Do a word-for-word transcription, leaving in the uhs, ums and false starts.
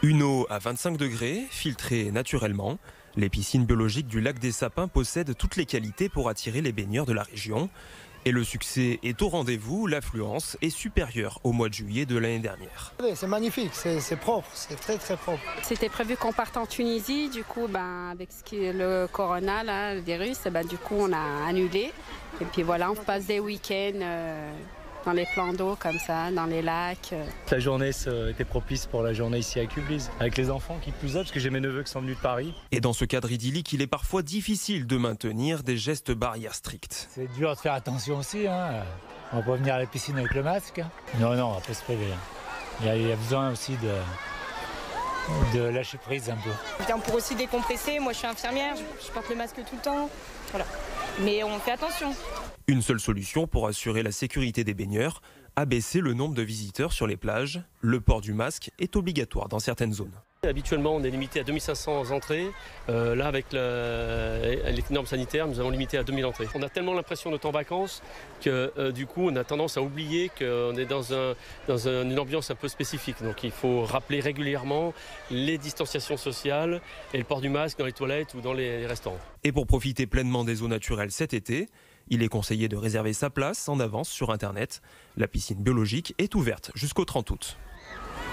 Une eau à vingt-cinq degrés, filtrée naturellement. Les piscines biologiques du lac des Sapins possèdent toutes les qualités pour attirer les baigneurs de la région. Et le succès est au rendez-vous, l'affluence est supérieure au mois de juillet de l'année dernière. C'est magnifique, c'est propre, c'est très très propre. C'était prévu qu'on parte en Tunisie, du coup ben, avec ce qui est le corona, là, le virus, ben, du coup on a annulé. Et puis voilà, on passe des week-ends euh, dans les plans d'eau comme ça, dans les lacs. La journée était propice pour la journée ici à Cublis, avec les enfants qui plus est, parce que j'ai mes neveux qui sont venus de Paris. Et dans ce cadre idyllique, il est parfois difficile de maintenir des gestes barrières stricts. C'est dur de faire attention aussi, hein. On va pas venir à la piscine avec le masque. Non, non, on va pas se priver. Il y a, il y a besoin aussi de, de lâcher prise un peu. Je viens pour aussi décompresser, moi je suis infirmière, je, je porte le masque tout le temps, voilà. Mais on fait attention. Une seule solution pour assurer la sécurité des baigneurs, abaisser le nombre de visiteurs sur les plages. Le port du masque est obligatoire dans certaines zones. Habituellement, on est limité à deux mille cinq cents entrées. Euh, là, avec le, les normes sanitaires, nous avons limité à deux mille entrées. On a tellement l'impression d'être en vacances que euh, du coup, on a tendance à oublier qu'on est dans, un, dans un, une ambiance un peu spécifique. Donc il faut rappeler régulièrement les distanciations sociales et le port du masque dans les toilettes ou dans les, les restaurants. Et pour profiter pleinement des eaux naturelles cet été, il est conseillé de réserver sa place en avance sur Internet. La piscine biologique est ouverte jusqu'au trente août.